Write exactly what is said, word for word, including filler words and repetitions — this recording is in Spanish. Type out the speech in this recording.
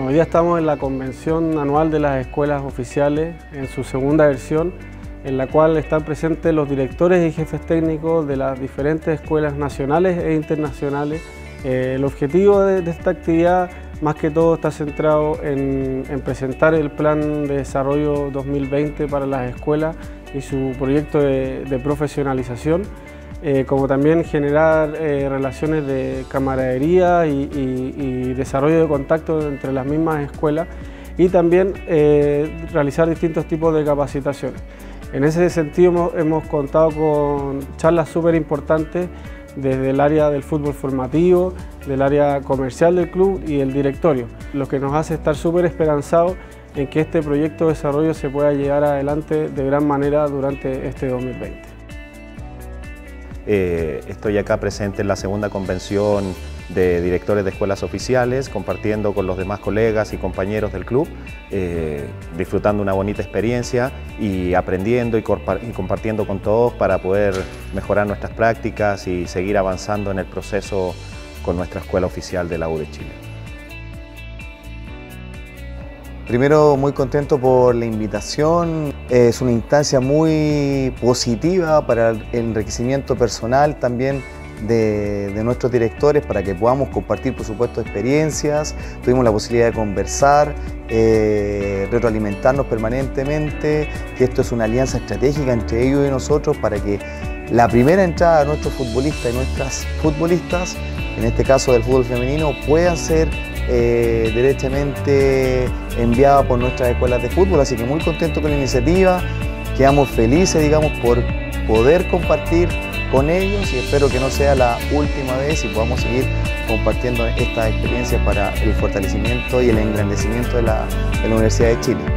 Bueno, hoy día estamos en la convención anual de las escuelas oficiales, en su segunda versión, en la cual están presentes los directores y jefes técnicos de las diferentes escuelas nacionales e internacionales. Eh, el objetivo de, de esta actividad, más que todo, está centrado en, en presentar el Plan de Desarrollo dos mil veinte para las escuelas y su proyecto de, de profesionalización, eh, como también generar eh, relaciones de camaradería y, y, y desarrollo de contacto entre las mismas escuelas, y también eh, realizar distintos tipos de capacitaciones. En ese sentido hemos, hemos contado con charlas súper importantes desde el área del fútbol formativo, del área comercial del club y el directorio, lo que nos hace estar súper esperanzados en que este proyecto de desarrollo se pueda llevar adelante de gran manera durante este dos mil veinte. Eh, estoy acá presente en la segunda convención de directores de escuelas oficiales, compartiendo con los demás colegas y compañeros del club, eh, disfrutando una bonita experiencia y aprendiendo y, y compartiendo con todos para poder mejorar nuestras prácticas y seguir avanzando en el proceso con nuestra escuela oficial de la U de Chile. Primero, muy contento por la invitación. Es una instancia muy positiva para el enriquecimiento personal también de, de nuestros directores, para que podamos compartir, por supuesto, experiencias. Tuvimos la posibilidad de conversar, eh, retroalimentarnos permanentemente, que esto es una alianza estratégica entre ellos y nosotros para que la primera entrada de nuestros futbolistas y nuestras futbolistas, en este caso del fútbol femenino, puedan ser Eh, derechamente enviada por nuestras escuelas de fútbol, así que muy contento con la iniciativa, quedamos felices, digamos, por poder compartir con ellos, y espero que no sea la última vez y podamos seguir compartiendo estas experiencias para el fortalecimiento y el engrandecimiento de la, de la Universidad de Chile.